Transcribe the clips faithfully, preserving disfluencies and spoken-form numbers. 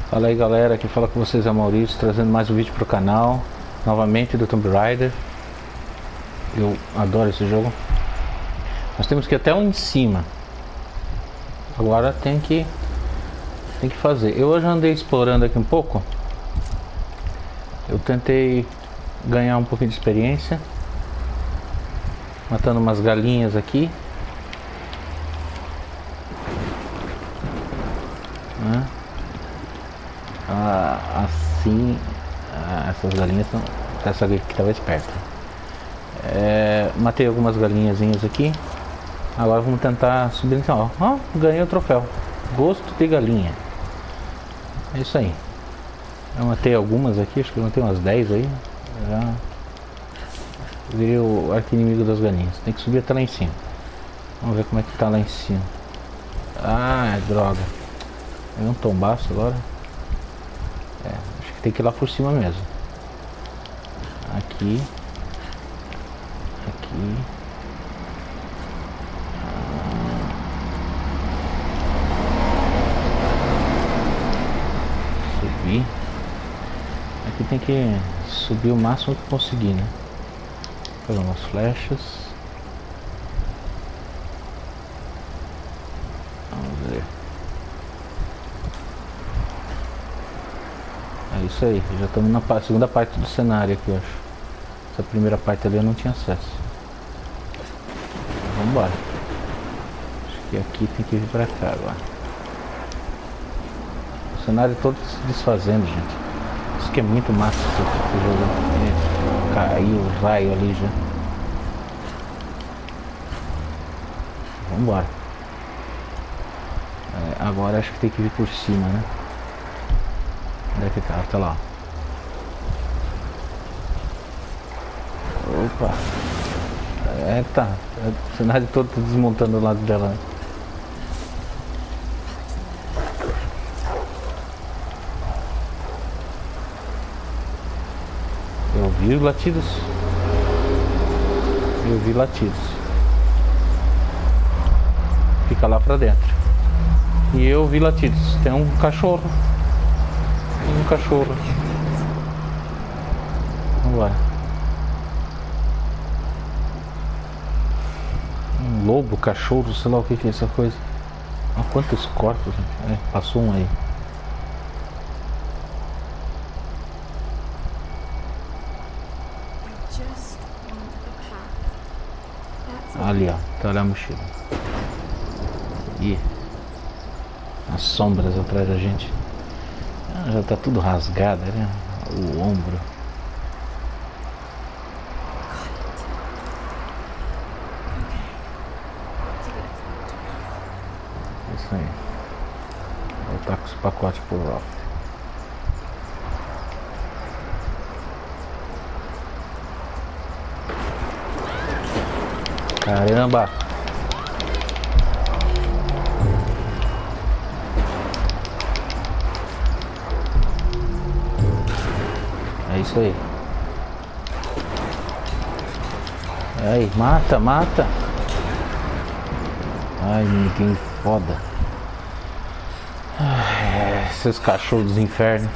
Fala aí galera, aqui fala com vocês é o Maurício, trazendo mais um vídeo pro canal, novamente do Tomb Raider. Eu adoro esse jogo. Nós temos que ir até lá em cima. Agora tem que tem que fazer. Eu já andei explorando aqui um pouco. Eu tentei ganhar um pouquinho de experiência, matando umas galinhas aqui. Né? Ah, assim, ah, essas galinhas estão. Essa aqui estava esperta. É, matei algumas galinhazinhas aqui. Agora vamos tentar subir então. Ó, ó, ganhei o troféu. Gosto de galinha. É isso aí. Eu matei algumas aqui, acho que eu matei umas dez aí. Já virei o arqui-inimigo das galinhas. Tem que subir até lá em cima. Vamos ver como é que tá lá em cima. Ah, droga. É um tombaço agora. É, acho que tem que ir lá por cima mesmo. Aqui. Aqui. Subir. Aqui tem que subir o máximo que conseguir, né? Pegar umas flechas. Vamos ver. É isso aí, já estamos na segunda parte do cenário aqui, eu acho. Essa primeira parte ali eu não tinha acesso. Vamos embora. Acho que aqui tem que vir pra cá agora. O cenário todo se desfazendo, gente. Isso que é muito massa esse jogo. É, caiu o raio ali já. Vamos embora. É, agora acho que tem que vir por cima, né? Onde é que tá? Tá lá. Opa! É, tá. O cenário todo tá desmontando do lado dela. Eu ouvi latidos. Eu ouvi latidos. Fica lá pra dentro. E eu ouvi latidos. Tem um cachorro. Um cachorro. Vamos lá. Um lobo, cachorro, sei lá o que que é essa coisa. Olha quantos corpos. É, passou um aí. Ali, ó. Tá ali a mochila. E as sombras atrás da gente. Ah, já tá tudo rasgado, né? O ombro. Isso aí. Voltar com os pacotes pro Ralph. Caramba! É isso aí. Aí, mata, mata. Ai, ninguém foda. Ai, esses cachorros dos infernos.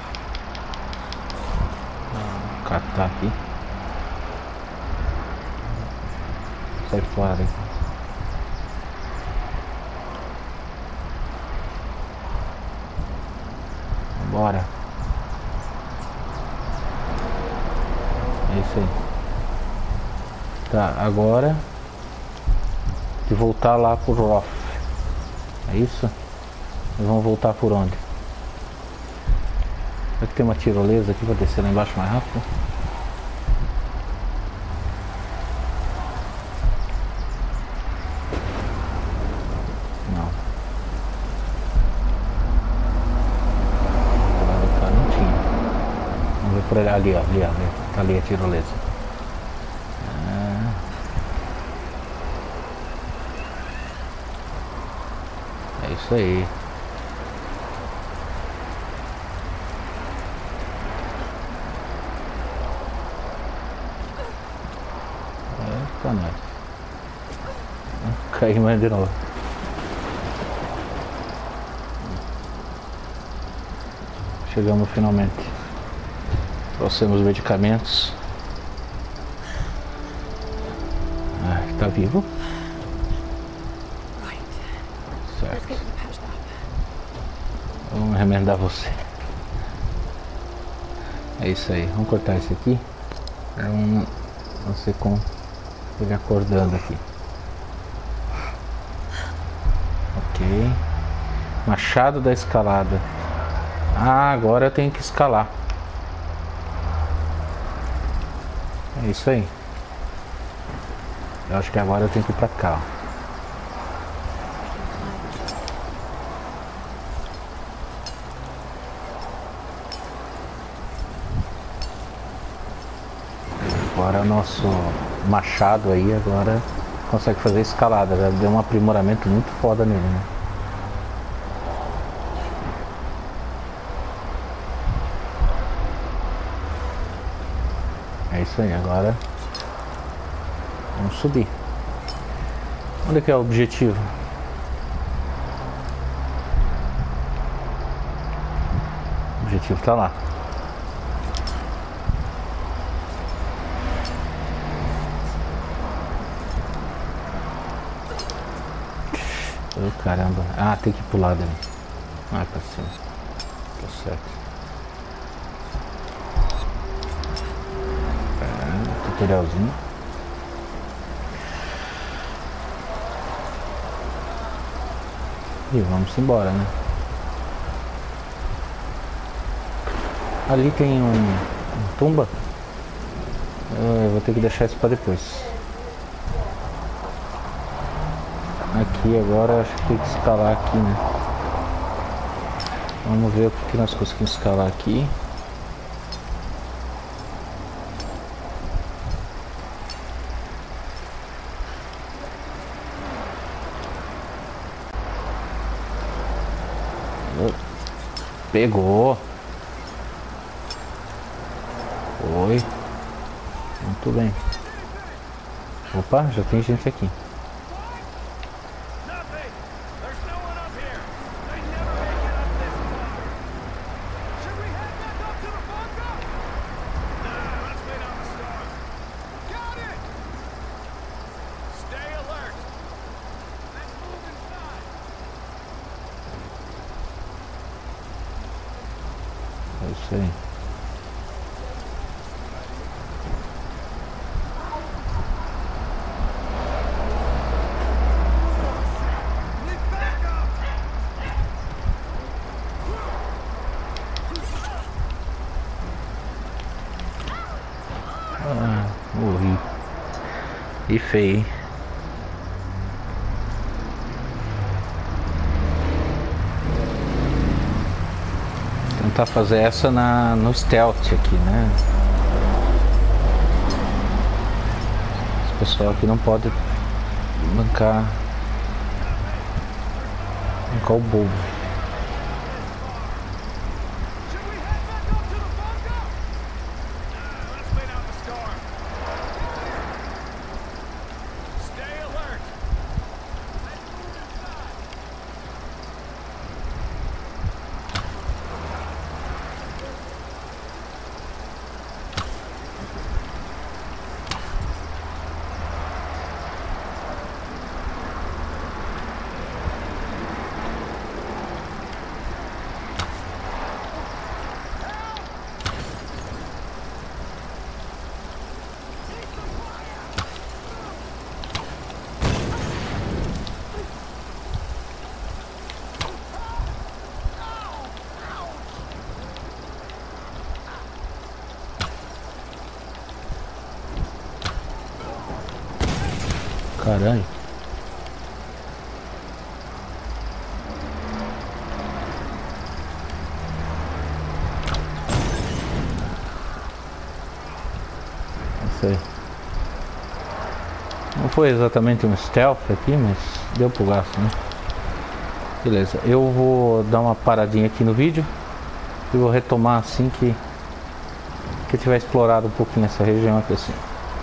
Vou catar aqui. Sai fora aí. Bora. É isso aí. Tá, agora de voltar lá pro Roth. É isso? Nós vamos voltar por onde? Será que tem uma tirolesa aqui pra descer lá embaixo mais rápido? Não. Tá, não tinha. Vamos ver por ali, ali, ó, ali, ali. Tá ali a tirolesa. É isso aí. Eita, nós. Caí mais de novo. Chegamos finalmente. Trouxemos medicamentos. Ah, tá vivo? Certo. Vamos remendar você. É isso aí. Vamos cortar esse aqui. Pra não, não ser com ele acordando aqui. Ok. Machado da escalada. Ah, agora eu tenho que escalar. É isso aí. Eu acho que agora eu tenho que ir pra cá, ó. Agora o nosso machado aí agora consegue fazer escalada. Já deu um aprimoramento muito foda nele, né? É isso aí, agora vamos subir. Onde é que é o objetivo? O objetivo tá lá. Oh, caramba. Ah, tem que pular dali. Ah, pra cima. Tá certo. É, tutorialzinho. E vamos embora, né? Ali tem um, um tumba. Eu vou ter que deixar isso pra depois. Aqui agora acho que tem que escalar aqui, né? Vamos ver o que nós conseguimos escalar aqui. Pegou. Foi. Muito bem. Opa, já tem gente aqui. É isso aí. Ah, morri. E feio, hein? Tentar fazer essa na, no stealth aqui, né? Esse pessoal aqui não pode bancar bancar o bobo. Caralho. Isso aí. Não foi exatamente um stealth aqui, mas deu pro gasto, né? Beleza, eu vou dar uma paradinha aqui no vídeo e vou retomar assim que que tiver explorado um pouquinho essa região aqui assim.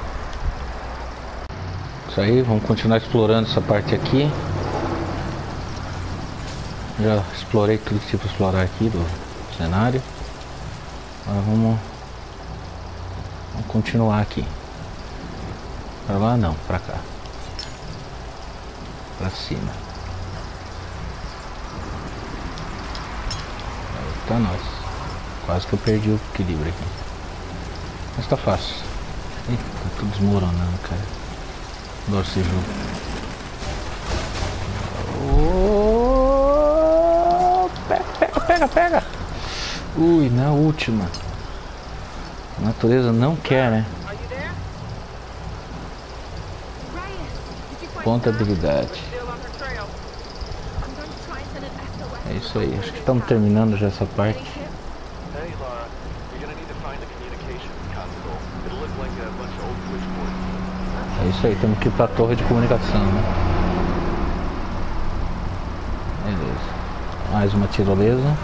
Isso aí, vamos continuar explorando essa parte aqui. Já explorei tudo que tinha para explorar aqui do cenário. Agora vamos, vamos continuar aqui. Pra lá não, pra cá. Pra cima. Tá nós. Quase que eu perdi o equilíbrio aqui. Mas tá fácil. Ih, tá tudo desmoronando, cara. Adoro esse jogo. Oh, pega, pega, pega, pega. Ui, na última. A natureza não quer, né? Ponta habilidade. É isso aí, acho que estamos terminando já essa parte. É isso aí, temos que ir para a torre de comunicação, né? Beleza. Mais uma tirolesa.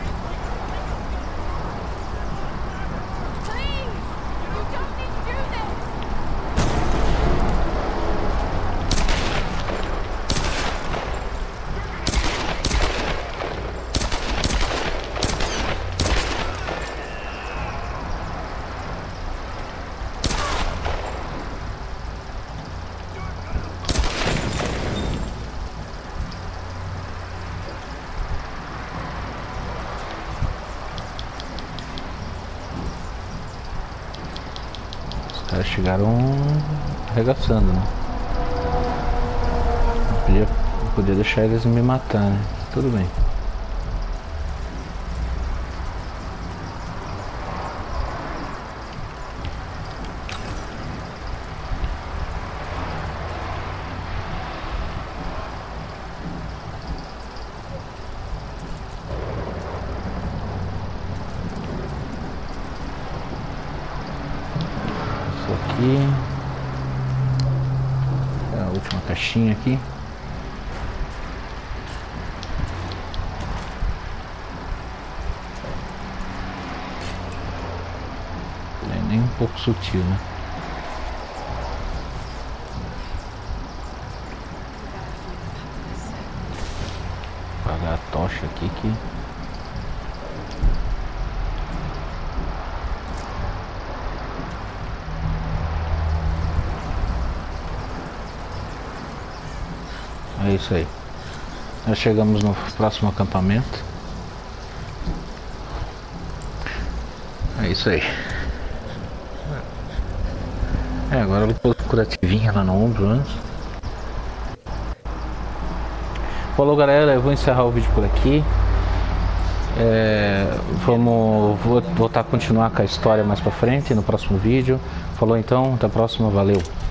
Os caras chegaram arregaçando, né? Não podia, não podia deixar eles me matar, né? Tudo bem. Aqui é a última caixinha aqui. Não é nem um pouco sutil, né? Vou apagar a tocha aqui que é isso aí. Nós chegamos no próximo acampamento. É isso aí. É, agora eu vou pôr curativinha lá no ombro antes. Falou, galera, eu vou encerrar o vídeo por aqui. É, vamos vou voltar a continuar com a história mais pra frente no próximo vídeo. Falou então, até a próxima, valeu.